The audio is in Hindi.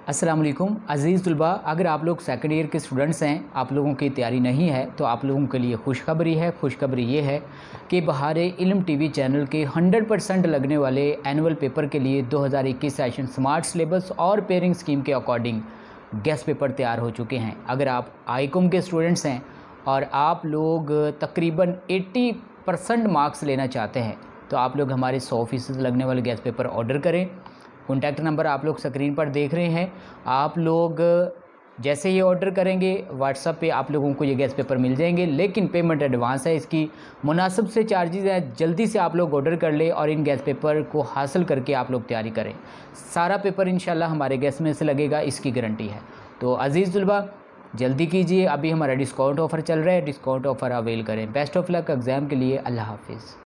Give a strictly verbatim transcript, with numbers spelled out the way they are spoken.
अस्सलाम वालेकुम अज़ीज़ तुलबा, अगर आप लोग सेकंड ईयर के स्टूडेंट्स हैं, आप लोगों की तैयारी नहीं है तो आप लोगों के लिए खुशखबरी है। खुशखबरी ये है कि बहारे इल्म टीवी चैनल के हंड्रेड परसेंट लगने वाले एनुअल पेपर के लिए दो हज़ार इक्कीस सेशन स्मार्ट सिलेबस और पेयरिंग स्कीम के अकॉर्डिंग गेस्ट पेपर तैयार हो चुके हैं। अगर आप आईकॉम के स्टूडेंट्स हैं और आप लोग तकरीबन अस्सी परसेंट मार्क्स लेना चाहते हैं तो आप लोग हमारे सौ फीसद लगने वाले गेस्ट पेपर ऑर्डर करें। कॉन्टैक्ट नंबर आप लोग स्क्रीन पर देख रहे हैं। आप लोग जैसे ही ऑर्डर करेंगे व्हाट्सएप पे आप लोगों को ये गैस पेपर मिल जाएंगे, लेकिन पेमेंट एडवांस है, इसकी मुनासिब से चार्जेस हैं। जल्दी से आप लोग ऑर्डर कर ले और इन गैस पेपर को हासिल करके आप लोग तैयारी करें। सारा पेपर इंशाल्लाह हमारे गैस में से लगेगा, इसकी गारंटी है। तो अज़ीज़ तुलबा जल्दी कीजिए, अभी हमारा डिस्काउंट ऑफ़र चल रहा है, डिस्काउंट ऑफ़र अवेल करें। बेस्ट ऑफ लक एग्ज़ाम के लिए। अल्लाह हाफिज़।